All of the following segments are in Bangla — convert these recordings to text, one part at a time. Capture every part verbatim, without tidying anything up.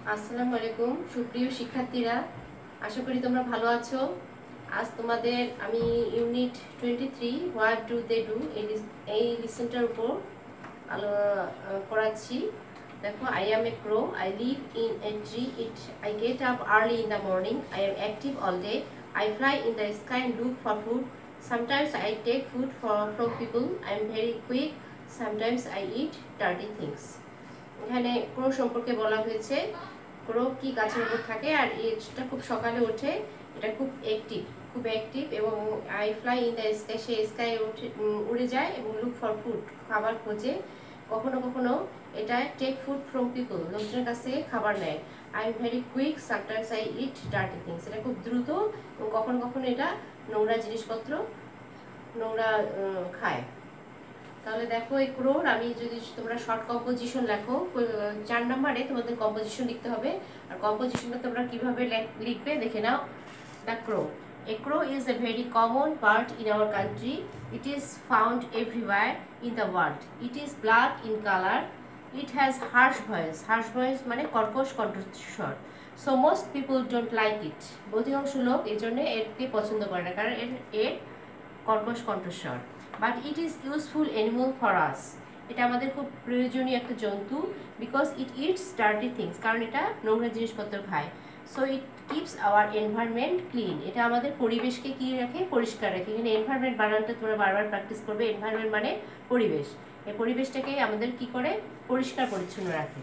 আসসালামু আলাইকুম সুপ্রিয় শিক্ষার্থীরা, আশা করি তোমরা ভালো আছো। আজ তোমাদের আমি unit twenty three what do they do এই লিসেনটার উপর আলো করাচ্ছি। দেখো, I am a crow, I live in a tree, it I get up early in the morning, I am active all day, I fly in the sky and look for food, sometimes I take food for from people, I am very quick, sometimes I eat dirty things. এখানে ক্রো সম্পর্কে বলা হয়েছে। ক্রো কি গাছের উপর থাকে আর এটা খুব সকালে ওঠে, এটা খুব অ্যাক্টিভ খুব অ্যাক্টিভ এবং I fly in the sky, সে স্কাই উঠে উড়ে যায় এবং লুক ফর ফুড, খাবার খোঁজে। কখনো কখনো এটা টেক ফুড ফ্রম পিপল, লোকজনের কাছ থেকে খাবার নেয়। I am very quick, sometimes I eat dirty things, এটা খুব দ্রুত এবং কখনো কখনো এটা নোংরা জিনিসপত্র নোংরা খায়। তাহলে দেখো, এই ক্রোর আমি যদি তোমরা শর্ট কম্পোজিশন লেখো, চার নম্বরে তোমাদের কম্পোজিশন লিখতে হবে। আর কম্পোজিশনটা তোমরা কিভাবে লিখবে দেখে নাও। The crow, a crow is a very common bird in our country. It is found everywhere in the world. It is black in color. It has harsh voice. Harsh voice মানে কর্কশ কণ্ঠস্বর. So most people don't like it. অধিকাংশ লোক এর জন্য এরকে পছন্দ করে না, কারণ এর এর কর্কশ কণ্ঠস্বর। But it is useful animal for us, এটা আমাদের খুব প্রয়োজনীয় একটা জন্তু। Because it eats dirty things, কারণ এটা নোংরা জিনিসপত্র খায়। So it keeps our environment clean, এটা আমাদের পরিবেশকে কী রাখে, পরিষ্কার রাখে। এখানে এনভায়রনমেন্ট বানানটা তোমরা বারবার প্র্যাকটিস করবে। এনভায়রনমেন্ট মানে পরিবেশ, এই পরিবেশটাকে আমাদের কি করে, পরিষ্কার পরিচ্ছন্ন রাখে।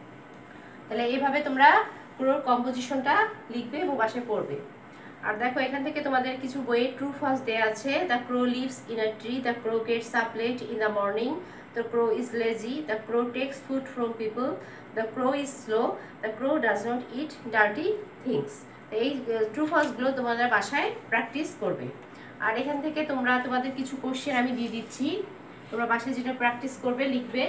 তাহলে এইভাবে তোমরা ক্রোর কম্পোজিশনটা লিখবে এবং বাসায় পড়বে। আর দেখো, এখান থেকে তোমাদের কিছু বইয়ে ট্রু ফলস দেয়া আছে। The crow lives in a tree, the crow gets up late in the morning, the crow is lazy, the crow takes food from people, the crow is slow, the crow does not eat dirty things. এই ট্রু ফলসগুলো তোমাদের বাসায় প্র্যাকটিস করবে। আর এখান থেকে তোমরা তোমাদের কিছু কোশ্চেন আমি দিয়ে দিচ্ছি, তোমরা বাসায় যেটা প্র্যাকটিস করবে লিখবে।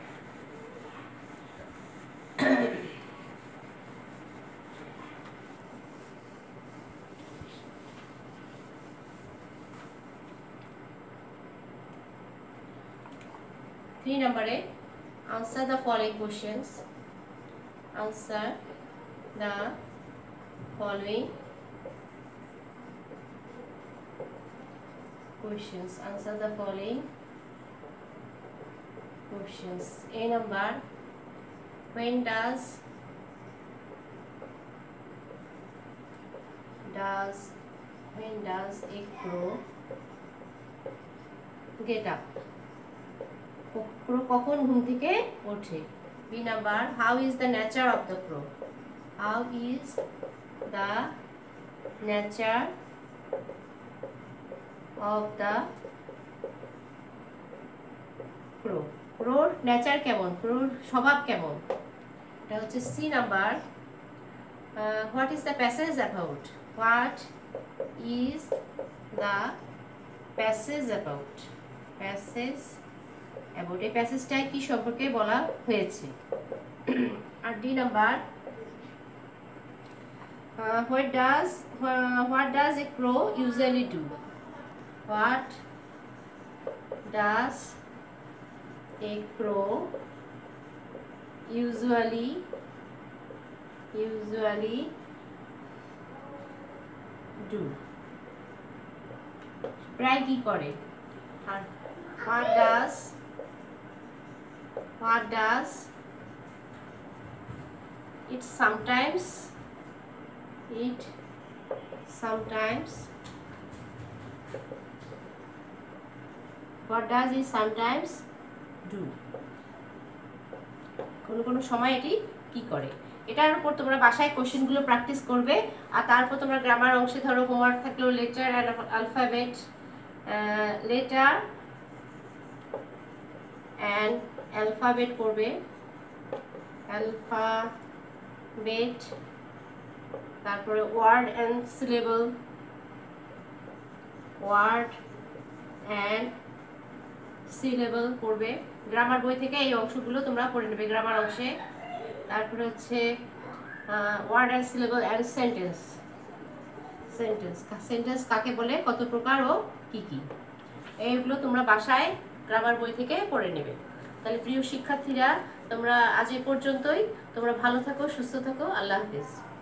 Three number A, answer the following questions. Answer the following questions. Answer the following questions. A number, when does does when does a crow get up? ক্রো কখন ঘুম থেকে ওঠে? B number, how is the nature of the crow? How is the nature of the crow? ক্রোর নেচার কেমন, ক্রোর স্বভাব কেমন? এটা হচ্ছে C number, what is the passage about? What is the passage about? Passage about, এই প্যাসেজটায় কি সম্পর্কে বলা হয়েছে? আর D number, what does what does a crow usually do? What does a crow usually usually do? প্রায় কি করে? আর what does What does it sometimes it sometimes what does it sometimes do? কোন কোন সময় এটি কি করে? এটার উপর তোমরা বাসায় কোশ্চেনগুলো প্র্যাকটিস করবে। আর তারপর তোমরা গ্রামার অংশে ধরো হোমওয়ার্ক থাকলেও letter and alphabet letter and alphabet পড়বে। অ্যালফাবেট, তারপরে word and syllable, word and syllable পড়বে। গ্রামার বই থেকে এই অংশগুলো তোমরা পড়ে নেবে গ্রামার অংশে। তারপরে হচ্ছে word and syllable and sentence. Sentence sentence কাকে বলে, কত প্রকার ও কি কি, এইগুলো তোমরা বাসায় গ্রামার বই থেকে পড়ে নেবে। তাহলে প্রিয় শিক্ষার্থীরা, তোমরা আজ এই পর্যন্তই। তোমরা ভালো থাকো, সুস্থ থাকো। আল্লাহ হাফেজ।